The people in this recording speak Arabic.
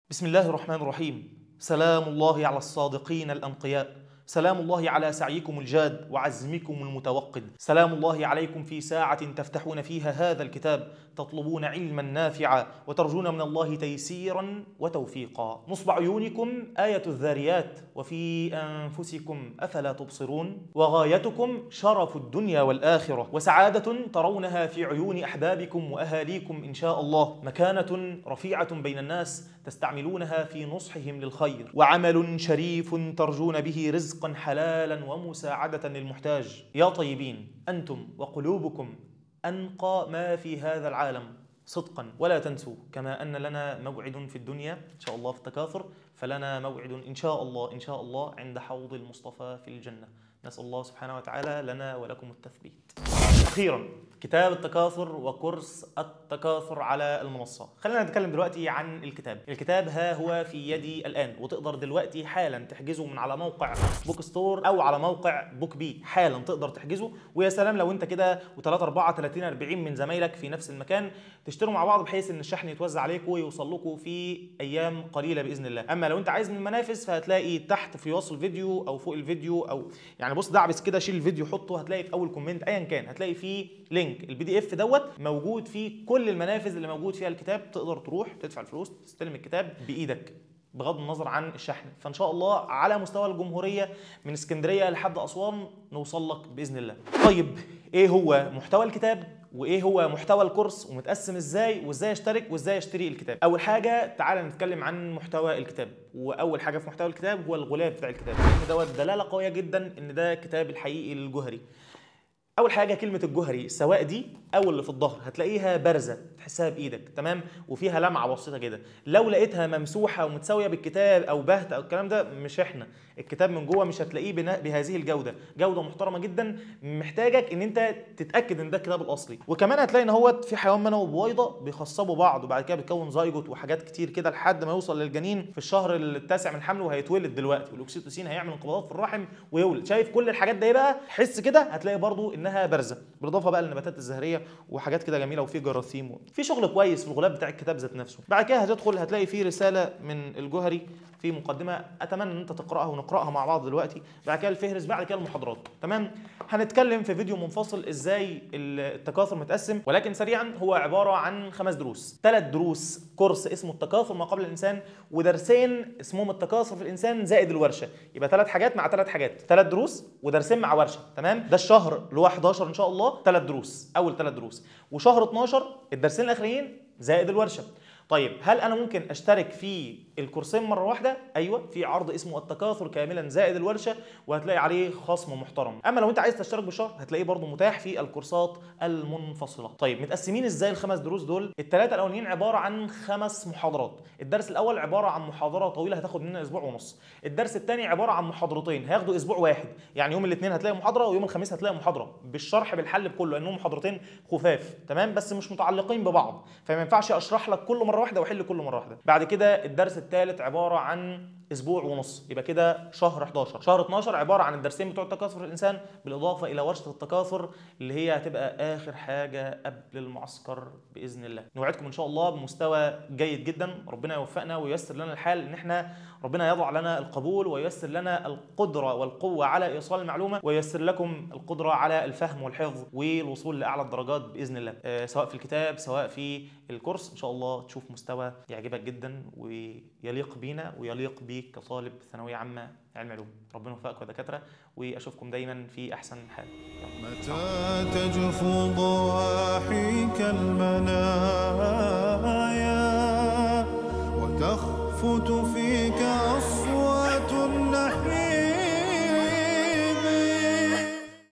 بسم الله الرحمن الرحيم. سلام الله على الصادقين الأنقياء، سلام الله على سعيكم الجاد وعزمكم المتوقد، سلام الله عليكم في ساعة تفتحون فيها هذا الكتاب تطلبون علما نافعا وترجون من الله تيسيرا وتوفيقا. نصب عيونكم آية الذاريات وفي أنفسكم أفلا تبصرون، وغايتكم شرف الدنيا والآخرة وسعادة ترونها في عيون أحبابكم وأهاليكم إن شاء الله، مكانة رفيعة بين الناس تستعملونها في نصحهم للخير، وعمل شريف ترجون به رزقا حلالا ومساعدة للمحتاج. يا طيبين، أنتم وقلوبكم أنقى ما في هذا العالم صدقا، ولا تنسوا كما أن لنا موعد في الدنيا إن شاء الله في التكاثر، فلنا موعد إن شاء الله عند حوض المصطفى في الجنة. نسأل الله سبحانه وتعالى لنا ولكم التثبيت. أخيرا، كتاب التكاثر وكورس التكاثر على المنصة. خلينا نتكلم دلوقتي عن الكتاب. الكتاب ها هو في يدي الآن، وتقدر دلوقتي حالا تحجزه من على موقع بوك ستور أو على موقع بوك بي. حالا تقدر تحجزه، ويا سلام لو أنت كده و3 4 30 40 من زمايلك في نفس المكان تشتروا مع بعض، بحيث إن الشحن يتوزع عليكم ويوصل لكم في أيام قليلة بإذن الله. أما لو أنت عايز من المنافذ فهتلاقي تحت في وصف الفيديو أو فوق الفيديو، أو يعني بص دعبس كده، شيل الفيديو حطه، هتلاقي في أول كومنت أيا كان هتلاقي فيه لينك البي دي اف دوت موجود فيه كل المنافذ اللي موجود فيها الكتاب. تقدر تروح تدفع الفلوس تستلم الكتاب بايدك بغض النظر عن الشحن. فان شاء الله على مستوى الجمهوريه من اسكندريه لحد اسوان نوصل لك باذن الله. طيب، ايه هو محتوى الكتاب وايه هو محتوى الكورس ومتقسم ازاي وازاي اشترك وازاي اشتري الكتاب؟ اول حاجه تعالى نتكلم عن محتوى الكتاب. واول حاجه في محتوى الكتاب هو الغلاف بتاع الكتاب، لان دوت دلاله قويه جدا ان ده كتاب الحقيقي للجوهري. اول حاجه كلمه الجوهري، سواء دي او اللي في الظهر، هتلاقيها بارزه تحسها بايدك تمام، وفيها لمعه بسيطه كده. لو لقيتها ممسوحه ومتساويه بالكتاب او باهته او الكلام ده، مش احنا. الكتاب من جوه مش هتلاقيه بهذه الجوده، جوده محترمه جدا، محتاجك ان انت تتاكد ان ده الكتاب الاصلي. وكمان هتلاقي ان هو في حيوان منوي وبويضه بيخصبوا بعض، وبعد كده بيتكون زيجوت وحاجات كتير كده لحد ما يوصل للجنين في الشهر التاسع من حمله، وهيتولد دلوقتي، والاكسيتوسين هيعمل انقباضات في الرحم ويولد. شايف كل الحاجات دي بقى؟ حس كده هتلاقي برضو انها بارزه، بالاضافه بقى للنباتات الزهريه وحاجات كده جميله، وفي جراثيم، في شغل كويس في الغلاف بتاع الكتاب ذات نفسه. بعد كده هتدخل هتلاقي فيه رساله من الجوهري في مقدمه، اتمنى ان انت تقراها ونقراها مع بعض دلوقتي. بعد كده الفهرس، بعد كده المحاضرات. تمام، هنتكلم في فيديو منفصل ازاي التكاثر متقسم، ولكن سريعا هو عباره عن 5 دروس. 3 دروس كورس اسمه التكاثر ما قبل الانسان، ودرسين اسمهم التكاثر في الانسان زائد الورشه. يبقى 3 حاجات مع 3 حاجات، 3 دروس ودرسين مع ورشه. تمام، ده الشهر اللي هو 11 ان شاء الله 3 دروس، اول 3 دروس، وشهر 12 الدرسين الاخرين زائد الورشه. طيب، هل انا ممكن اشترك في الكورسين مره واحده؟ ايوه، في عرض اسمه التكاثر كاملا زائد الورشه، وهتلاقي عليه خصم محترم. اما لو انت عايز تشترك بالشهر هتلاقيه برضو متاح في الكورسات المنفصله. طيب، متقسمين ازاي ال5 دروس دول؟ الثلاثه الاولانيين عباره عن 5 محاضرات. الدرس الاول عباره عن محاضره طويله هتاخد مننا اسبوع ونص. الدرس الثاني عباره عن محاضرتين هياخدوا اسبوع واحد، يعني يوم الاثنين هتلاقي محاضره ويوم الخميس هتلاقي محاضره بالشرح بالحل بكله، لانهم محاضرتين خفاف تمام، بس مش متعلقين ببعض، فما ينفعش اشرح لك كل مره واحده واحل كل مره واحده. بعد كده الدرس الثالث عباره عن اسبوع ونص، يبقى كده شهر 11. شهر 12 عباره عن الدرسين بتوع التكاثر في الانسان، بالاضافه الى ورشه التكاثر اللي هي هتبقى اخر حاجه قبل المعسكر باذن الله. نوعدكم ان شاء الله بمستوى جيد جدا، ربنا يوفقنا وييسر لنا الحال، ان احنا ربنا يضع لنا القبول وييسر لنا القدره والقوه على ايصال المعلومه، وييسر لكم القدره على الفهم والحفظ والوصول لاعلى الدرجات باذن الله، سواء في الكتاب سواء في الكورس. ان شاء الله تشوف مستوى يعجبك جدا ويليق بينا ويليق بيك كطالب ثانويه عامه علم علوم. ربنا يوفقكم يا دكاتره، واشوفكم دايما في احسن حال. متى تجفو ضواحيك المنايا وتخفت فيك أصوات